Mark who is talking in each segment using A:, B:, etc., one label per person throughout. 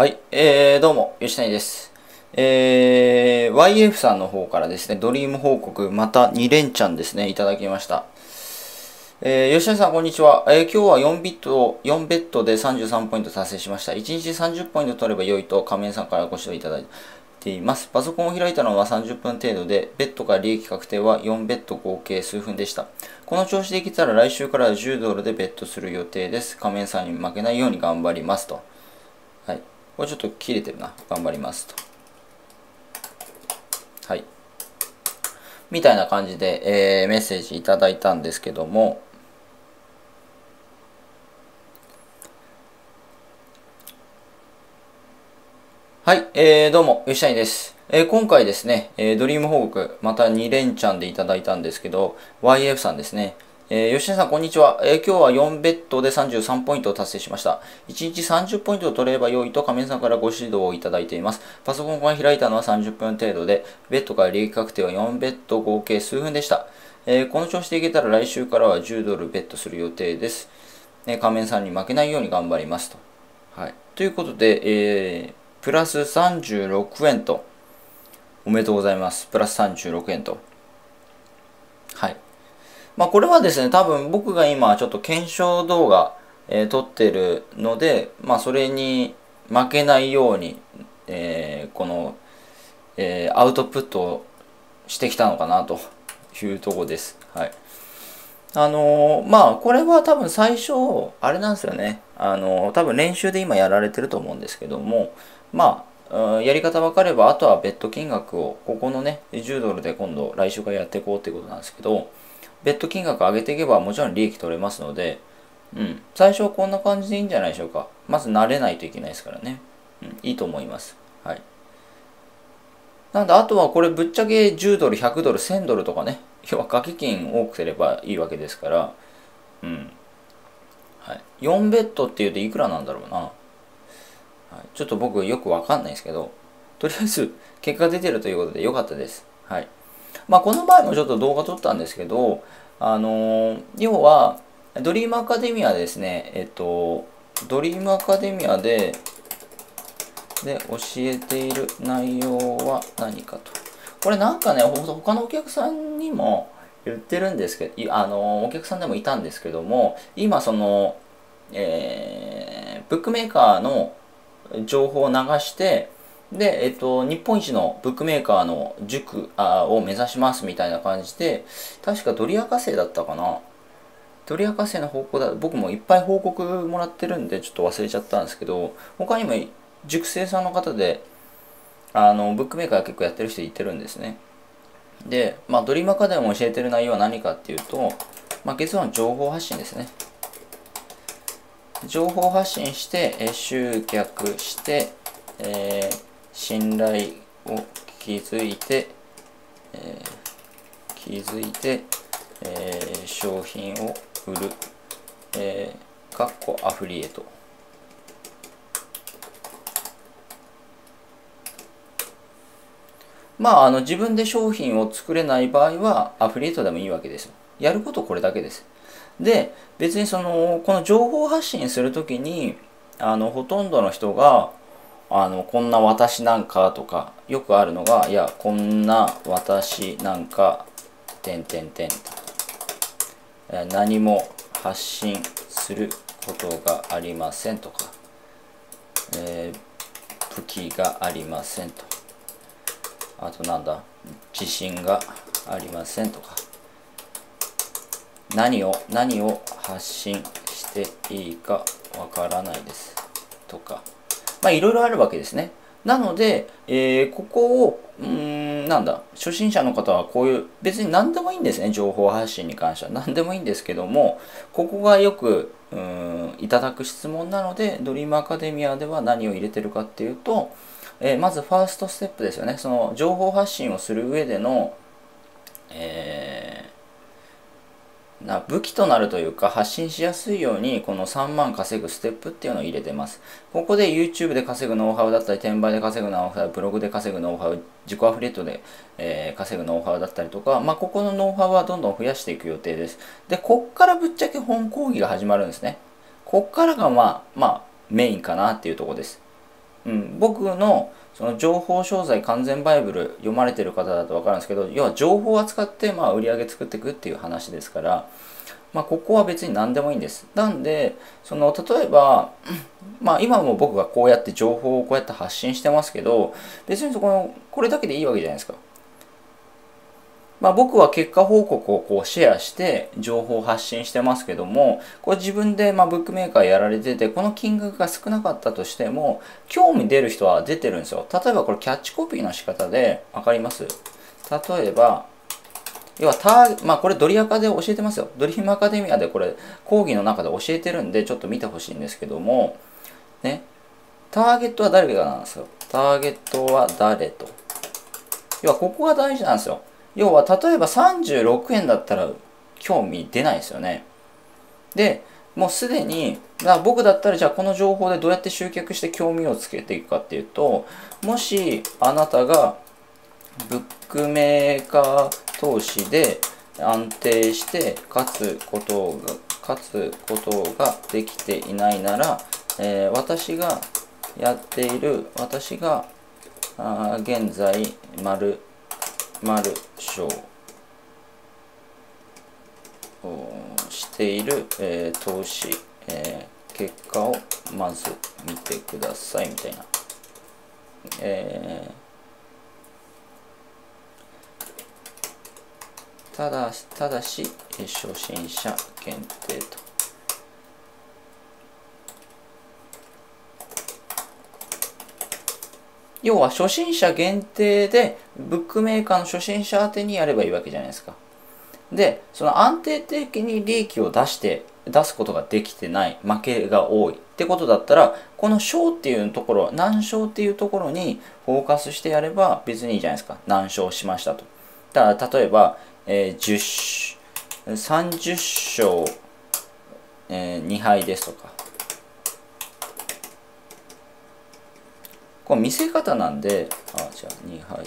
A: はい、どうも、吉谷です。YF さんの方からですね、ドリーム報告、また2連チャンですね、いただきました。吉谷さん、こんにちは。今日は4ベッドで33ポイント達成しました。1日30ポイント取れば良いと仮面さんからご指導いただいています。パソコンを開いたのは30分程度で、ベッドから利益確定は4ベッド合計数分でした。この調子でいけたら来週からは10ドルでベッドする予定です。仮面さんに負けないように頑張りますと。はい。これちょっと切れてるな。頑張りますと。はい。みたいな感じで、メッセージいただいたんですけども、はい、どうも、吉谷です。今回ですね、ドリーム報告、また2連チャンでいただいたんですけど、YF さんですね。吉谷さん、こんにちは。今日は4ベッドで33ポイントを達成しました。1日30ポイントを取れれば良いと仮面さんからご指導をいただいています。パソコンが開いたのは30分程度で、ベッドから利益確定は4ベッド合計数分でした。この調子でいけたら来週からは10ドルベットする予定です。仮面さんに負けないように頑張りますと。はい。ということで、プラス36円と、おめでとうございます。プラス36円と。はい。まあこれはですね、多分僕が今ちょっと検証動画、撮ってるので、まあそれに負けないように、この、アウトプットをしてきたのかなというところです。はい。まあこれは多分最初、あれなんですよね。多分練習で今やられてると思うんですけども、まあ、やり方分かれば、あとはベッド金額を、ここのね、10ドルで今度来週からやっていこうっていうことなんですけど、ベッド金額上げていけばもちろん利益取れますので、最初はこんな感じでいいんじゃないでしょうか。まず慣れないといけないですからね。いいと思います。はい。なんで、あとはこれぶっちゃけ10ドル、100ドル、1000ドルとかね、要は掛け金多くすればいいわけですから、はい。4ベッドっていうといくらなんだろうな。はい、ちょっと僕よくわかんないですけど、とりあえず結果出てるということで良かったです。はい。まあこの前もちょっと動画撮ったんですけど、要は、ドリームアカデミアですね、ドリームアカデミアで教えている内容は何かと。これなんかね、他のお客さんにも言ってるんですけど、お客さんでもいたんですけども、今その、ブックメーカーの情報を流して、で、日本一のブックメーカーの塾を目指しますみたいな感じで、確かドリアカ生だったかな。ドリアカ生の方向だ、僕もいっぱい報告もらってるんで、ちょっと忘れちゃったんですけど、他にも塾生さんの方で、ブックメーカー結構やってる人いてるんですね。で、まあ、ドリームアカデミーも教えてる内容は何かっていうと、まあ、結論情報発信ですね。情報発信して、集客して、信頼を築いて、商品を売る、かっこアフリエイト。まあ、自分で商品を作れない場合はアフリエイトでもいいわけですよ。やることこれだけです。で、別にこの情報発信するときに、ほとんどの人が、こんな私なんかとか、よくあるのが、いや、こんな私なんか、てんてんてん。何も発信することがありませんとか、武器がありませんと。あとなんだ、自信がありませんとか。何を発信していいかわからないですとか、まあいろいろあるわけですね。なので、ここをなんだ、初心者の方はこういう、別に何でもいいんですね。情報発信に関しては何でもいいんですけども、ここがよくいただく質問なので、ドリームアカデミアでは何を入れてるかっていうと、まずファーストステップですよね。その情報発信をする上での、武器となるというか発信しやすいようにこの3万稼ぐステップっていうのを入れてます。ここで YouTube で稼ぐノウハウだったり、転売で稼ぐノウハウ、ブログで稼ぐノウハウ、自己アフリエイトで、稼ぐノウハウだったりとか、まあ、ここのノウハウはどんどん増やしていく予定です。で、こっからぶっちゃけ本講義が始まるんですね。こっからがまあメインかなっていうところです。 僕のその情報商材完全バイブル読まれてる方だと分かるんですけど、要は情報を扱って売り上げ作っていくっていう話ですから、ここは別に何でもいいんです。なんで例えば今も僕がこうやって情報をこうやって発信してますけど、別にこれだけでいいわけじゃないですか。僕は結果報告をシェアして情報を発信してますけども、これ自分でブックメーカーやられてて、この金額が少なかったとしても興味出る人は出てるんですよ。例えばこれキャッチコピーの仕方で分かります？例えば要はこれドリアカで教えてますよ。ドリームアカデミアでこれ講義の中で教えてるんでちょっと見てほしいんですけどもね、ターゲットは誰がなんですよ。ターゲットは誰と。要はここが大事なんですよ。要は例えば36円だったら興味出ないですよね。でもうすでに僕だったらじゃあこの情報でどうやって集客して興味をつけていくかっていうと、もしあなたがブックメーカー投資で安定して勝つことができていないなら、私が現在〇〇賞している、投資、結果をまず見てくださいみたいな、ただし初心者限定と。要は初心者限定でブックメーカーの初心者宛てにやればいいわけじゃないですか。でその安定的に利益を出すことができてない、負けが多いってことだったら、この小っていうところ、難小っていうところにフォーカスしてやれば別にいいじゃないですか。難小しましたと。だから例えば、30勝、2敗ですとか、これ見せ方なんで、じゃあ2敗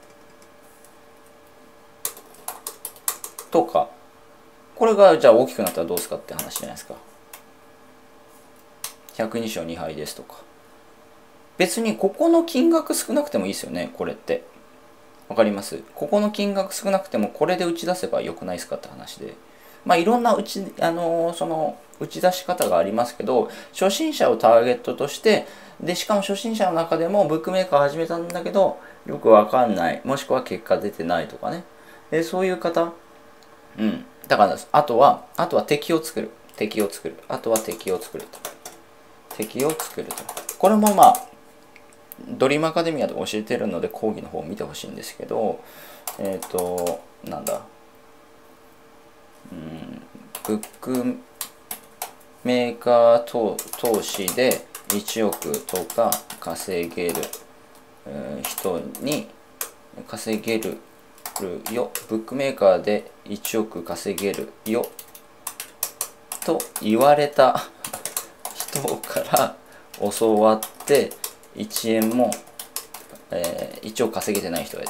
A: とか、これがじゃあ大きくなったらどうですかって話じゃないですか。102勝2敗ですとか。別にここの金額少なくてもいいですよね、これって。わかります？ここの金額少なくてもこれで打ち出せばよくないですかって話で。いろんな打ち出し方がありますけど、初心者をターゲットとして、でしかも初心者の中でもブックメーカー始めたんだけどよくわかんない、もしくは結果出てないとかね、そういう方、だからあとは敵を作る、あとは敵を作ると。これもドリームアカデミアで教えてるので講義の方を見てほしいんですけど、なんだ、ブックメーカー投資で1億とか稼げる人に稼げるよ、ブックメーカーで1億稼げるよと言われた人から教わって1円も、1億稼げてない人へと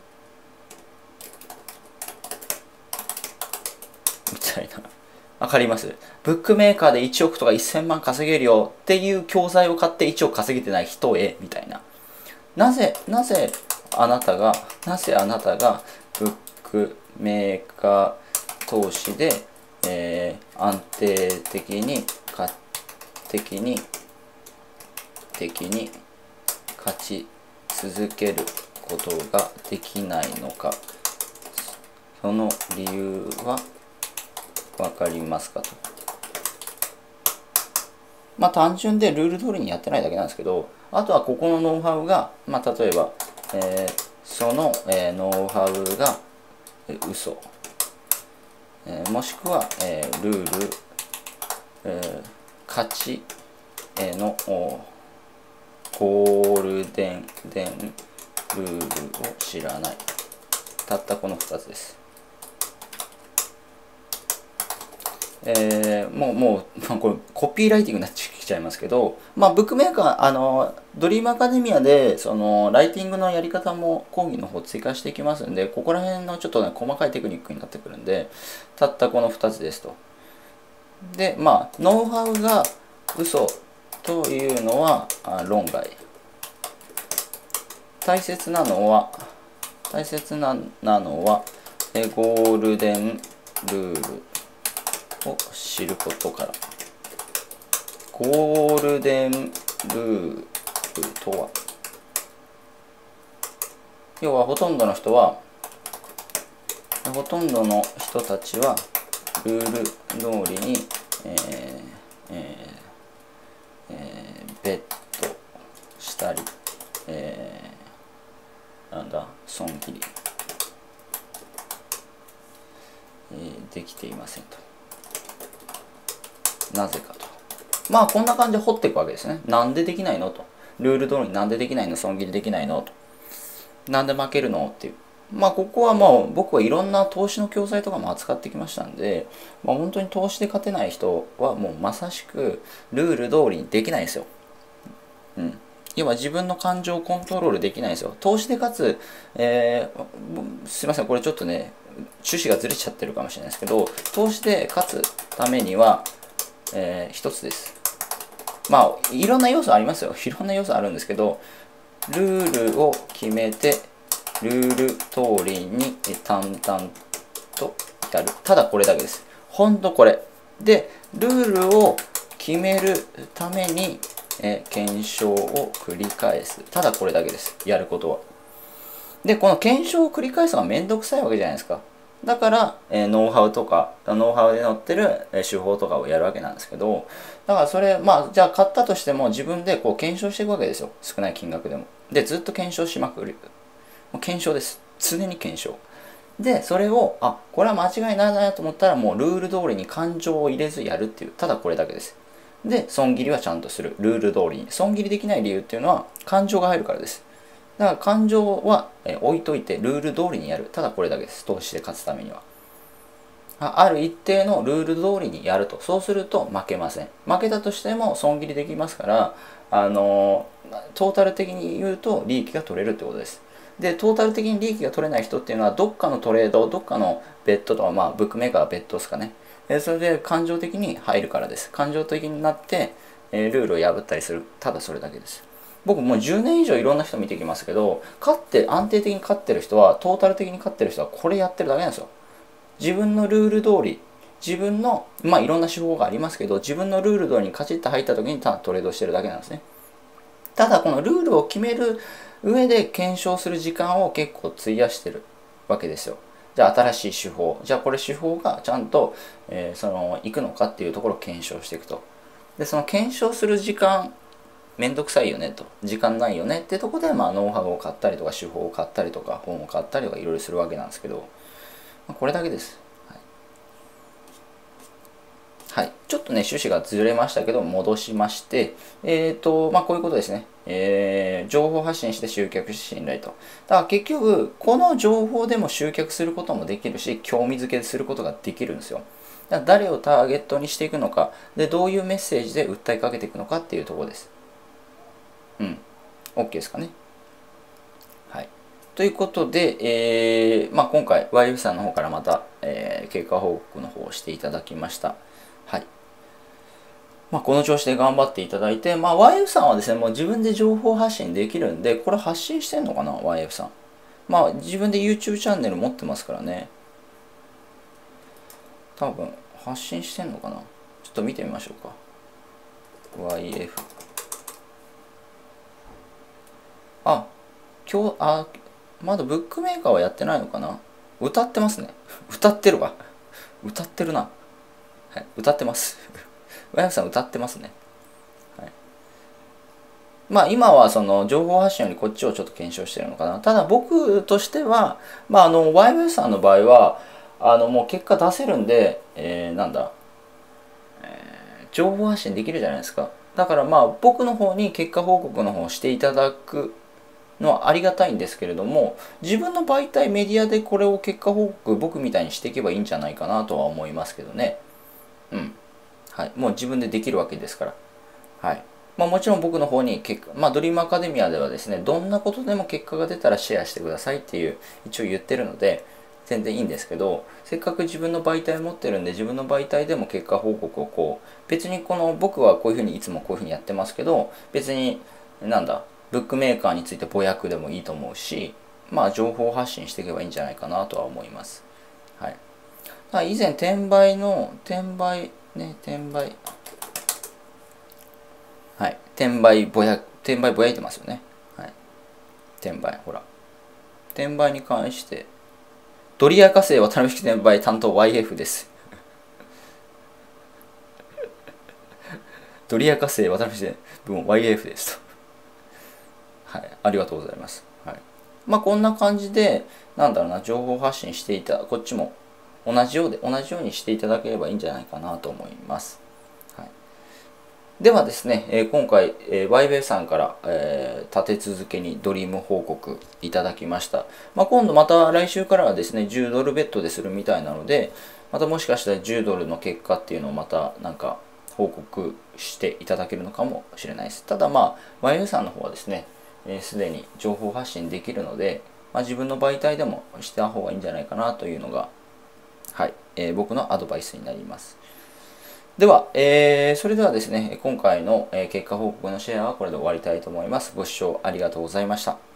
A: みたいな。わかります？ブックメーカーで1億とか1000万稼げるよっていう教材を買って1億稼げてない人へみたいな。なぜあなたがブックメーカー投資で、安定的に勝ち続けることができないのか、その理由は分かりますかと。単純でルール通りにやってないだけなんですけど、あとはここのノウハウが、例えば、その、ノウハウが嘘、もしくは、ルール、勝ちのゴールデンルールを知らない。たったこの2つです。もうこれコピーライティングになってきちゃいますけど、ブックメーカードリームアカデミアでそのライティングのやり方も講義の方追加していきますんで、ここら辺のちょっとね細かいテクニックになってくるんで、たったこの2つですと。でノウハウが嘘というのは論外大切なのはゴールデンルールを知ることから。ゴールデンルールとは、要はほとんどの人たちはルール通りに、ベットしたり、損切り、できていませんと。なぜかと。まあこんな感じで掘っていくわけですね。なんでできないのと。ルール通りになんでできないの、損切りできないのと。なんで負けるのっていう。まあここはもう僕はいろんな投資の教材とかも扱ってきましたんで、まあ、本当に投資で勝てない人はもうまさしくルール通りにできないんですよ。要は自分の感情をコントロールできないんですよ。投資で勝つ、すいません、これちょっとね、趣旨がずれちゃってるかもしれないですけど、投資で勝つためには、一つです。まあ、いろんな要素ありますよ。いろんな要素あるんですけど、ルールを決めて、ルール通りに淡々とやる。ただこれだけです。ほんとこれ。で、ルールを決めるために、検証を繰り返す。ただこれだけです。やることは。で、この検証を繰り返すのがめんどくさいわけじゃないですか。だから、ノウハウで載ってる手法とかをやるわけなんですけど、だからそれ、まあ、じゃあ買ったとしても自分でこう検証していくわけですよ。少ない金額でも。で、ずっと検証しまくる。もう検証です。常に検証。で、それを、これは間違いないなと思ったら、もうルール通りに感情を入れずやるっていう、ただこれだけです。で、損切りはちゃんとする。ルール通りに。損切りできない理由っていうのは、感情が入るからです。だから感情は置いといて、ルール通りにやる。ただこれだけです。投資で勝つためには。ある一定のルール通りにやると。そうすると負けません。負けたとしても損切りできますから、トータル的に言うと利益が取れるってことです。で、トータル的に利益が取れない人っていうのは、どっかのトレード、どっかのベットとか、まあ、ブックメーカーはベットですかね。それで感情的に入るからです。感情的になって、ルールを破ったりする。ただそれだけです。僕もう10年以上いろんな人見てきますけど、安定的に勝ってる人は、トータル的に勝ってる人はこれやってるだけなんですよ。自分のルール通り、自分の、まあいろんな手法がありますけど、自分のルール通りにカチッと入った時にただトレードしてるだけなんですね。ただこのルールを決める上で検証する時間を結構費やしてるわけですよ。じゃあ新しい手法。じゃあこれ手法がちゃんと、いくのかっていうところを検証していくと。で、その検証する時間、めんどくさいよねと。時間ないよねってとこで、まあノウハウを買ったりとか、手法を買ったりとか、本を買ったりとかいろいろするわけなんですけど、これだけです。はい。ちょっとね、趣旨がずれましたけど、戻しまして、まあ、こういうことですね。情報発信して集客し信頼と。だから結局、この情報でも集客することもできるし、興味づけすることができるんですよ。だから誰をターゲットにしていくのか、で、どういうメッセージで訴えかけていくのかっていうところです。OK ですかね。はい。ということで、まあ、今回、YF さんの方からまた、経過報告の方をしていただきました。はい。まあ、この調子で頑張っていただいて、まあ、YF さんはですね、もう自分で情報発信できるんで、これ発信してんのかな、YF さん。まあ、自分で YouTube チャンネル持ってますからね。多分、発信してんのかな。ちょっと見てみましょうか。YF。まだブックメーカーはやってないのかな。歌ってますね。歌ってるわ。歌ってるな。はい、歌ってます。YF さん歌ってますね。はい、まあ今はその情報発信よりこっちをちょっと検証してるのかな。ただ僕としては、まあYF さんの場合は、もう結果出せるんで、情報発信できるじゃないですか。だからまあ僕の方に結果報告の方をしていただくのはありがたいんですけれども、自分の媒体メディアでこれを結果報告僕みたいにしていけばいいんじゃないかなとは思いますけどね。はい、もう自分でできるわけですから。はい。まあ、もちろん僕の方にドリームアカデミアではですね、どんなことでも結果が出たらシェアしてくださいっていう一応言ってるので、全然いいんですけど、せっかく自分の媒体持ってるんで、自分の媒体でも結果報告を別に僕はこういうふうにいつもこういうふうにやってますけど、別にブックメーカーについてぼやくでもいいと思うし、まあ情報発信していけばいいんじゃないかなとは思います。はい。以前転売はい、転売ぼやいてますよね。はい。転売、ほら。転売に関して、ドリア化成渡辺式転売担当 YF です。ドリア化成渡辺式分 YF ですと。はい、ありがとうございます。はい。まあこんな感じで、なんだろうな、情報発信していた、こっちも同じようにしていただければいいんじゃないかなと思います。はい、ではですね、今回、YWeb さんから、立て続けにドリーム報告いただきました。まあ、今度また来週からはですね、10ドルベッドでするみたいなので、またもしかしたら10ドルの結果っていうのをまたなんか報告していただけるのかもしれないです。ただまあ、YWeb さんの方はですね、すでに情報発信できるので、まあ、自分の媒体でもした方がいいんじゃないかなというのが、はい、僕のアドバイスになります。では、それではですね、今回の結果報告のシェアはこれで終わりたいと思います。ご視聴ありがとうございました。